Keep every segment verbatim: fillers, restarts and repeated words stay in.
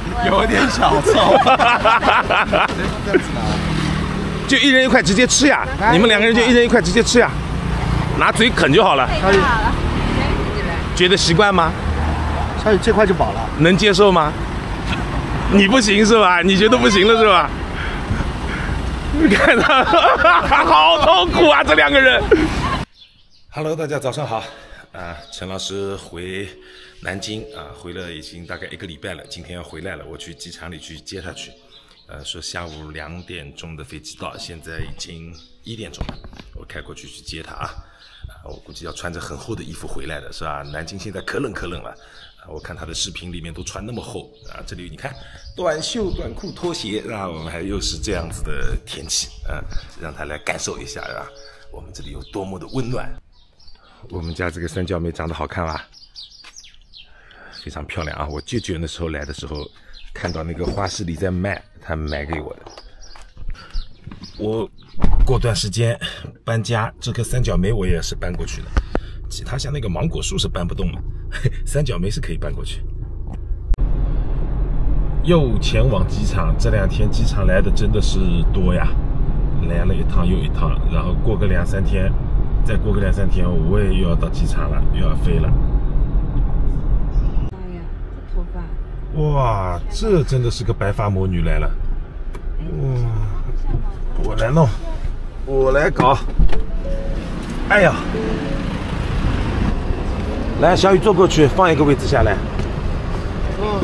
有点小臭。这样子拿， 就一人一块直接吃呀！你们两个人就一人一块直接吃呀，拿嘴啃就好了。 好了， 觉得习惯吗？ 小雨这块就饱了， 能接受吗？你不行是吧？你觉得不行了是吧？你看他，好痛苦啊！这两个人。Hello， 大家早上好。啊，陈老师回南京啊，回了已经大概一个礼拜了，今天要回来了，我去机场里去接他去。呃，说下午两点钟的飞机到，现在已经一点钟了，我开过去去接他啊。啊，我估计要穿着很厚的衣服回来的是吧？南京现在可冷可冷了。啊，我看他的视频里面都穿那么厚啊，这里你看短袖、短裤、拖鞋啊，我们还又是这样子的天气啊，让他来感受一下啊，我们这里有多么的温暖。我们家这个三角梅长得好看吧？非常漂亮啊！我舅舅那时候来的时候，看到那个花市里在卖，他买给我的。我过段时间搬家，这棵三角梅我也是搬过去的。其他像那个芒果树是搬不动了，三角梅是可以搬过去。又前往机场，这两天机场来的真的是多呀，来了一趟又一趟，然后过个两三天，再过个两三天，我也又要到机场了，又要飞了。 哎呀，这头发！ 哇，这真的是个白发魔女来了。哇，我来弄，我来搞。哎呀！来，小雨坐过去，放一个位置下来。哦。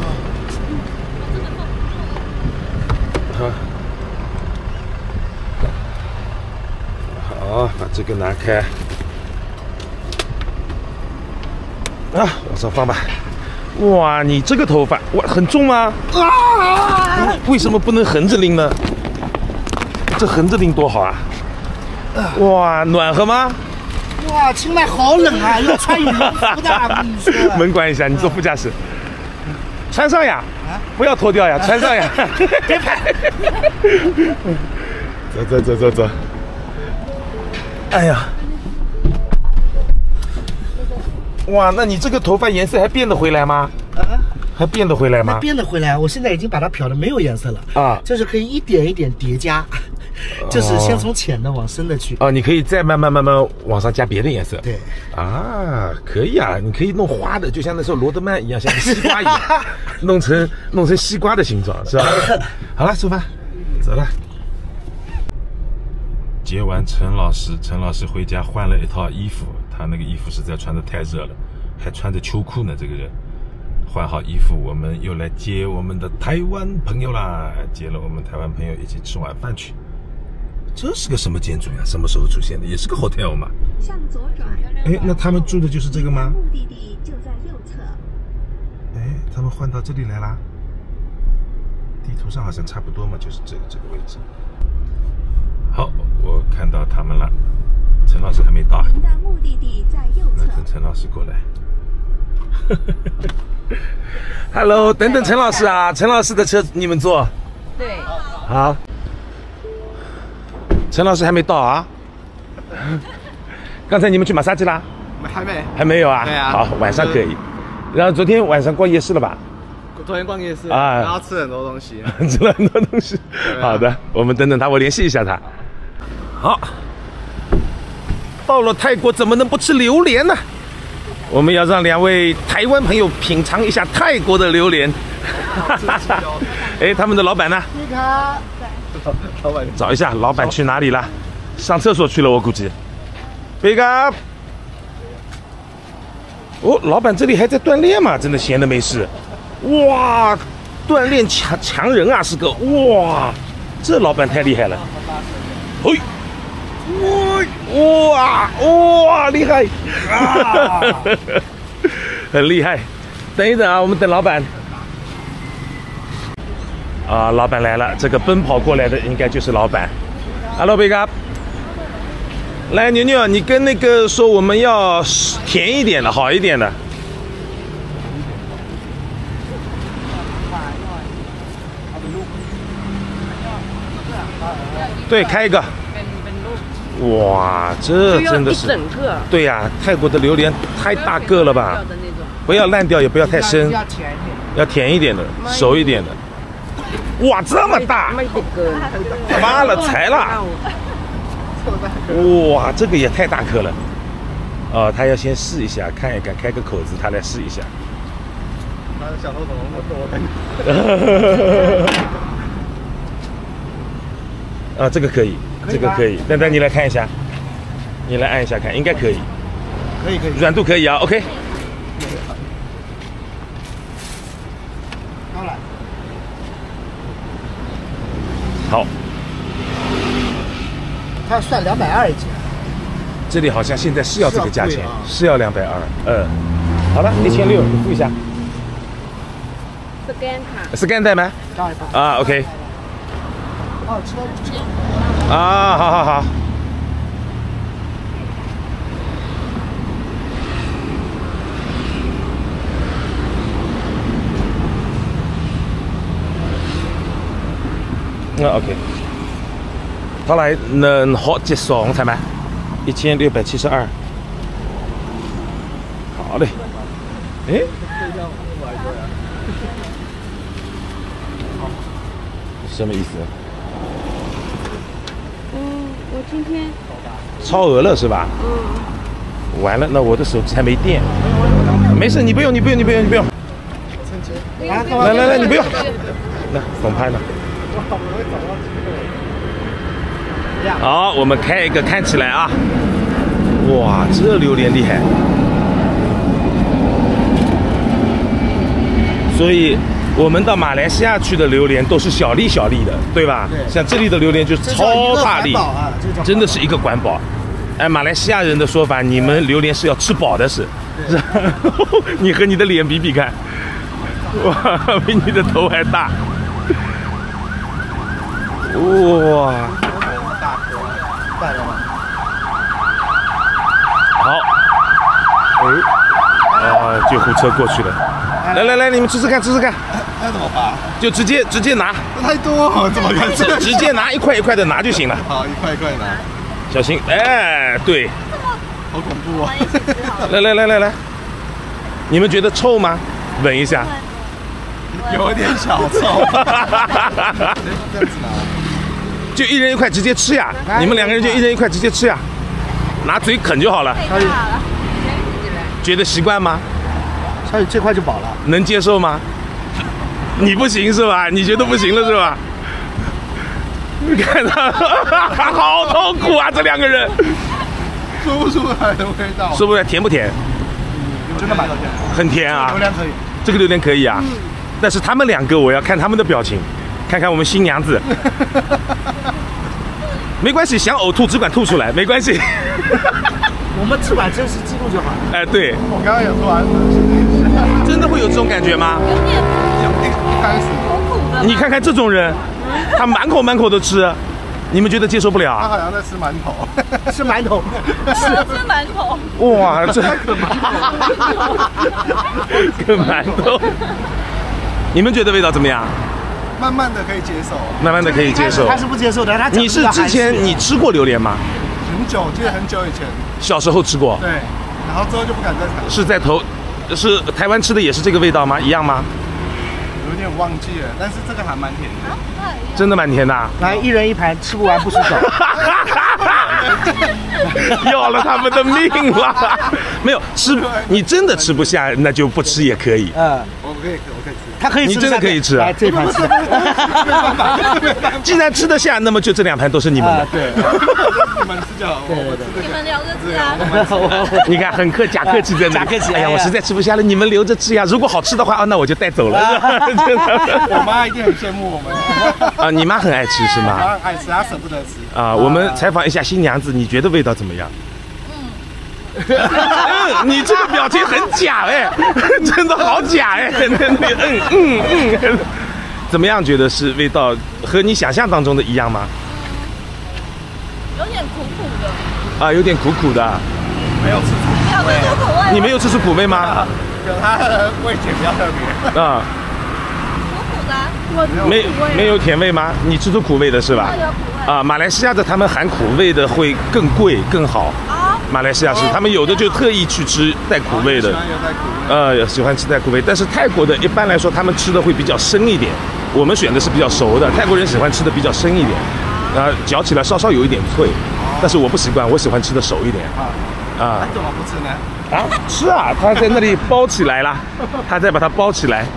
好，好，把这个拿开。啊，往上放吧。哇，你这个头发，哇，很重吗？啊！为什么不能横着拎呢？这横着拎多好啊！哇，暖和吗？ 哇，清迈好冷啊，要穿羽绒服的。我跟你说， 门关一下，你坐副驾驶，穿上呀，不要脱掉呀，穿上呀。 别拍。 走走走走走。哎呀，哇，那你这个头发颜色还变得回来吗？啊，还变得回来吗？ 变得回来，我现在已经把它漂的没有颜色了啊，就是可以一点一点叠加。就是先从浅的往深的去哦，你可以再慢慢慢慢往上加别的颜色。 对啊，可以啊，你可以弄花的，就像那时候罗德曼一样，像西瓜一样，弄成弄成西瓜的形状，是吧？好了，出发，走了。接完陈老师，陈老师回家换了一套衣服，他那个衣服实在穿的太热了，还穿着秋裤呢。这个人换好衣服，我们又来接我们的台湾朋友啦，接了我们台湾朋友一起吃晚饭去。这是个什么建筑呀？什么时候出现的？也是个 hotel 嘛。 向左转。 哎，那他们住的就是这个吗？ 目的地就在右侧。 哎，他们换到这里来啦。地图上好像差不多嘛，就是这个这个位置。好，我看到他们了。陈老师还没到。 您的目的地在右侧。 那等陈老师过来。Hello， 等等陈老师啊，陈老师的车你们坐。 对。 好。陈老师还没到啊？刚才你们去马杀鸡啦？ 还没， 还没有啊？ 对啊。 好，晚上可以。然后昨天晚上逛夜市了吧？ 昨天逛夜市啊， 然后吃很多东西， 吃了很多东西。好的，我们等等他，我联系一下他。好，到了泰国怎么能不吃榴莲呢？我们要让两位台湾朋友品尝一下泰国的榴莲。哎，他们的老板呢？ 你看。老板找一下老板去哪里了？上厕所去了，我估计。Big up。哦，老板这里还在锻炼嘛？真的闲的没事。哇，锻炼强强人啊，是个哇，这老板太厉害了。嘿，哇哇厉害，啊、很厉害。等一等啊，我们等老板。啊，老板来了，这个奔跑过来的应该就是老板。Hello， Big up。来，牛牛，你跟那个说我们要甜一点的，好一点的。对，开一个。哇，这真的是。 整个。 对呀、啊，泰国的榴莲太大个了吧？不要烂掉，也不要太深。 要甜一点。 要甜一点的，熟一点的。哇，这么大！妈了，才了！哇，这个也太大颗了。哦，他要先试一下，看一看，开个口子，他来试一下。 他的小偷怎么那么多？ 啊，这个可以，这个可以。丹丹，你来看一下，你来按一下看，应该可以。 可以可以， 软度可以啊 ，OK。 高来。 好。 它算两百二一斤。 这里好像现在是要这个价钱， 啊、 是要两百二。嗯，好了，一千六，你付一下。 scan 卡。 scan 带吗？啊 ，OK。 哦，吃了。 啊，好好好。啊 ，OK。他来能好结算才吗？一千六百七十二。好嘞。哎。什么意思？ 嗯，我今天超额了是吧？嗯。完了，那我的手机还没电。没事，你不用，你不用，你不用，你不用。来来来，你不用。那总拍呢？好，我们开一个，看起来啊，哇，这榴莲厉害。所以我们到马来西亚去的榴莲都是小粒小粒的，对吧？对。像这里的榴莲就是超大粒， 啊、 真的是一个管饱。哎，马来西亚人的说法，你们榴莲是要吃饱的是。是你和你的脸比比看，哇，比你的头还大。哇。好，哎，啊，救护车过去了。来来来，你们吃吃看，吃吃看。 那怎么办？ 就直接直接拿。 太多，怎么看？ 直接拿一块一块的拿就行了。 好，一块一块拿。 小心，哎，对。 好恐怖啊！ 来来来来来，你们觉得臭吗？闻一下。 有一点小臭。这样子拿。 就一人一块直接吃呀！你们两个人就一人一块直接吃呀，拿嘴啃就好了。觉得习惯吗？ 小雨这块就饱了， 能接受吗？你不行是吧？你觉得不行了是吧？你看他，好痛苦啊！这两个人说不出来的味道。 说不出来，甜不甜？ 真的蛮甜， 很甜啊。 榴莲可以， 这个榴莲可以啊，但是他们两个我要看他们的表情。看看我们新娘子，没关系，想呕吐只管吐出来，没关系。 我们只管真实记录就好。 哎，对。 我刚刚也说完， 真的会有这种感觉吗？ 有点一开始苦苦的。 你看看这种人，他满口满口的吃，你们觉得接受不了啊？ 他好像在吃馒头， 吃馒头， 是吃馒头。 哇，这个馒头，个馒头，你们觉得味道怎么样？ 慢慢的可以接受， 慢慢的可以接受。 他是不接受的，他你是之前你吃过榴莲吗？ 很久，记得很久以前。 小时候吃过。 对，然后之后就不敢再尝。 是在头，是台湾吃的也是这个味道吗？一样吗？ 有点忘记了，但是这个还蛮甜的。 真的蛮甜的。 来，一人一盘，吃不完不许走。 要了他们的命了。没有吃，你真的吃不下，那就不吃也可以。 嗯， 我可以，我可以吃。 他可以吃， 你真的可以吃。 来，这盘吃。 既然吃得下，那么就这两盘都是你们的。 对， 你们吃就好。 对对对， 你们留着吃啊。 你看，很客假客气在那。 假客气。 哎呀，我实在吃不下了，你们留着吃呀。如果好吃的话，啊，那我就带走了。 我妈一定很羡慕我们。 啊，你妈很爱吃是吗？ 妈爱吃，她舍不得吃。 啊，我们采访一下新娘子，你觉得味道怎么样？嗯，你这个表情很假哎，真的好假哎，嗯嗯嗯，怎么样？觉得是味道和你想象当中的一样吗？ 有点苦苦的。 啊，有点苦苦的。 没有吃出苦味。苦味。 你没有吃出苦味吗？ 有，它的味觉比较特别。 啊。 苦苦的。我没没有甜味吗？你吃出苦味的是吧？ 有苦味。 啊，马来西亚的他们含苦味的会更贵更好。 马来西亚是，他们有的就特意去吃带苦味的，呃，喜欢吃带苦味。但是泰国的一般来说，他们吃的会比较生一点，我们选的是比较熟的。泰国人喜欢吃的比较生一点，啊，嚼起来稍稍有一点脆，但是我不习惯，我喜欢吃的熟一点。啊， 怎么不吃呢？ 啊，吃啊，他在那里包起来了，他再把它包起来。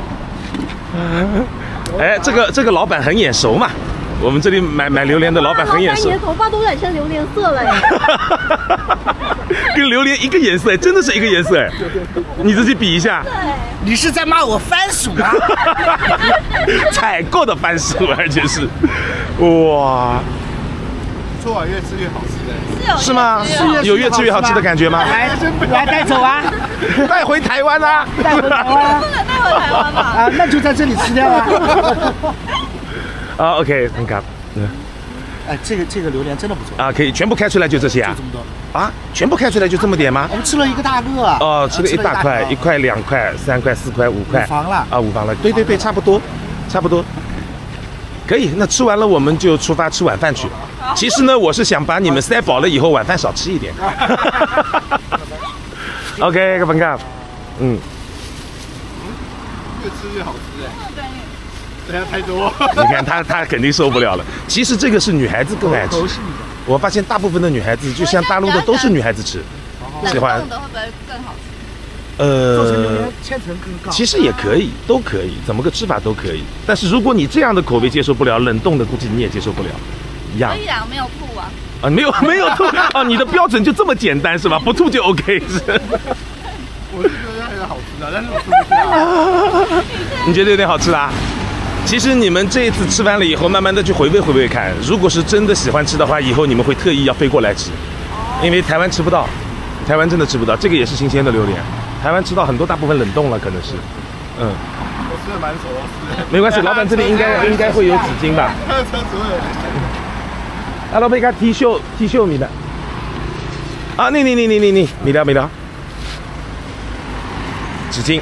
哎，这个这个老板很眼熟嘛。我们这里买买榴莲的老板很眼熟。 你的头发都染成榴莲色了呀！ 跟榴莲一个颜色，真的是一个颜色。你自己比一下。 你是在骂我番薯吗？ 采购的番薯，而且是，哇！ 不错啊，越吃越好吃哎。 是吗？有越吃越好吃的感觉吗？ 来，来带走啊！ 带回台湾啊！ 带回台湾， 不能带回台湾吧？ 啊，那就在这里吃掉啊。 啊 ，OK， 很感，嗯， 哎，这个这个榴莲真的不错啊，可以全部开出来就这些啊， 就这么多啊，全部开出来就这么点吗？ 我们吃了一个大个， 哦，吃了一大块，一块、两块、三块、四块、五块， 五房了啊，五房了，对对对，差不多，差不多，可以。那吃完了我们就出发吃晚饭去。其实呢，我是想把你们塞饱了以后晚饭少吃一点。OK， 各位朋友，嗯， 越吃越好吃哎。等下太多， 你看他他肯定受不了了。其实这个是女孩子更爱吃，我发现大部分的女孩子，就像大陆的都是女孩子吃，喜欢。 冷冻的会不会更好吃？ 呃， 做成榴莲千层更高。 其实也可以，都可以，怎么个吃法都可以。但是如果你这样的口味接受不了，冷冻的估计你也接受不了，一样。 可以啊，没有吐啊。 啊，没有没有吐啊，你的标准就这么简单是吧？不吐就 OK 是。 我是觉得有点好吃的，但是我吃不下。 你觉得有点好吃啦？其实你们这一次吃完了以后，慢慢的去回味回味看。如果是真的喜欢吃的话，以后你们会特意要飞过来吃，因为台湾吃不到，台湾真的吃不到。这个也是新鲜的榴莲，台湾吃到很多，大部分冷冻了，可能是。嗯。 我吃的蛮熟的， 没关系，老板这里应该应该会有纸巾吧？ 他的车子会有。 啊，老板，看 T 恤 T 恤米的。啊，你你你你你你，米了米了。纸巾。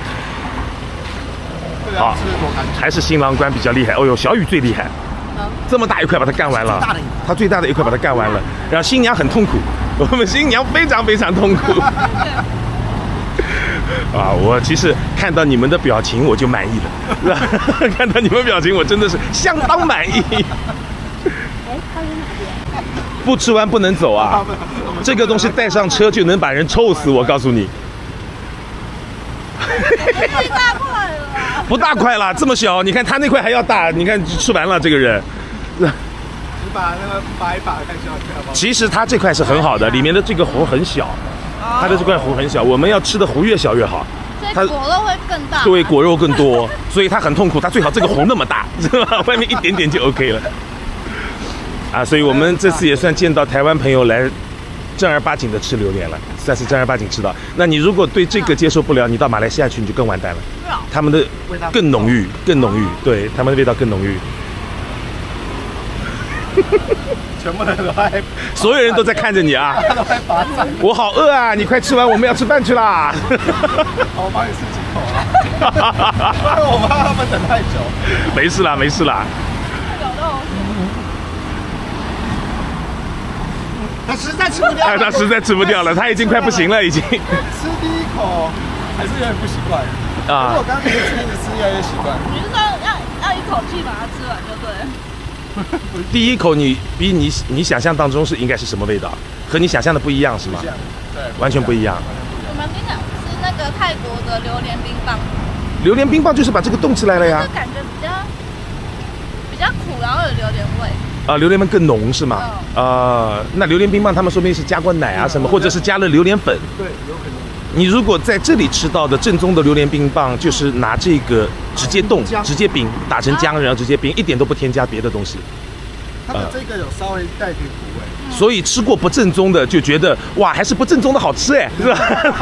好，还是新郎官比较厉害。哦呦，小雨最厉害，这么大一块把它干完了，他最大的一块把它干完了。然后新娘很痛苦，我们新娘非常非常痛苦。啊，我其实看到你们的表情我就满意了，看到你们表情我真的是相当满意。不吃完不能走啊，这个东西带上车就能把人臭死，我告诉你。 太大块了。 不大块了，这么小，你看他那块还要大，你看吃完了这个人。 你把那个拔一拔看小好。 其实它这块是很好的，里面的这个核很小，它的这块核很小，我们要吃的核越小越好。 所以果肉会更大。 对，果肉更多，所以它很痛苦，它最好这个核那么大，是吧？外面一点点就 OK 了。啊，所以我们这次也算见到台湾朋友来正儿八经的吃榴莲了，算是正儿八经吃到。那你如果对这个接受不了，你到马来西亚去你就更完蛋了。他们的更浓郁，更浓郁，对，他们的味道更浓郁。 全部人都在， 所有人都在看着你啊！我好饿啊！你快吃完，我们要吃饭去啦！ 我帮你吃几口啊！我怕他们等太久。 没事啦，没事啦。 他实在吃不掉， 哎，他实在吃不掉了，他已经快不行了，已经。 吃第一口还是有点不习惯啊。我刚刚一直吃一直吃，越来越习惯。 你是说要要一口气把它吃完就对了？ 第一口你比你你想象当中是应该是什么味道？和你想象的不一样是吗？ 对， 完全不一样。 我们跟你讲是那个泰国的榴莲冰棒。 榴莲冰棒就是把这个冻起来了呀。 就感觉比较比较苦，然后有榴莲味。 啊，榴莲味更浓是吗？啊、嗯呃，那榴莲冰棒他们说不定是加过奶啊什么，或者是加了榴莲粉。 对，有可能。 你如果在这里吃到的正宗的榴莲冰棒，就是拿这个直接冻、直接冰，打成浆，然后直接冰，一点都不添加别的东西。 它的这个有稍微带点苦味， 所以吃过不正宗的就觉得哇，还是不正宗的好吃哎，是吧？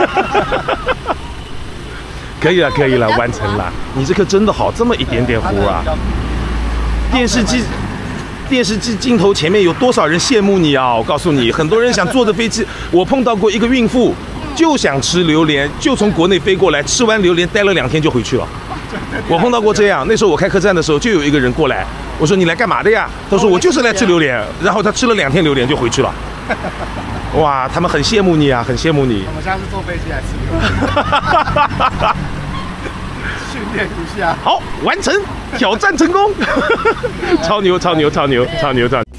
可以了，可以了，完成了。你这颗真的好，这么一点点糊啊！电视机。电视机镜头前面有多少人羡慕你啊！我告诉你，很多人想坐着飞机。我碰到过一个孕妇，就想吃榴莲，就从国内飞过来，吃完榴莲待了两天就回去了。我碰到过这样，那时候我开客栈的时候，就有一个人过来，我说你来干嘛的呀？他说我就是来吃榴莲，然后他吃了两天榴莲就回去了。 哇，他们很羡慕你啊，很羡慕你。 我们下次坐飞机来吃牛。训练一下。 好，完成挑战成功。超牛，超牛，超牛，超牛，超牛。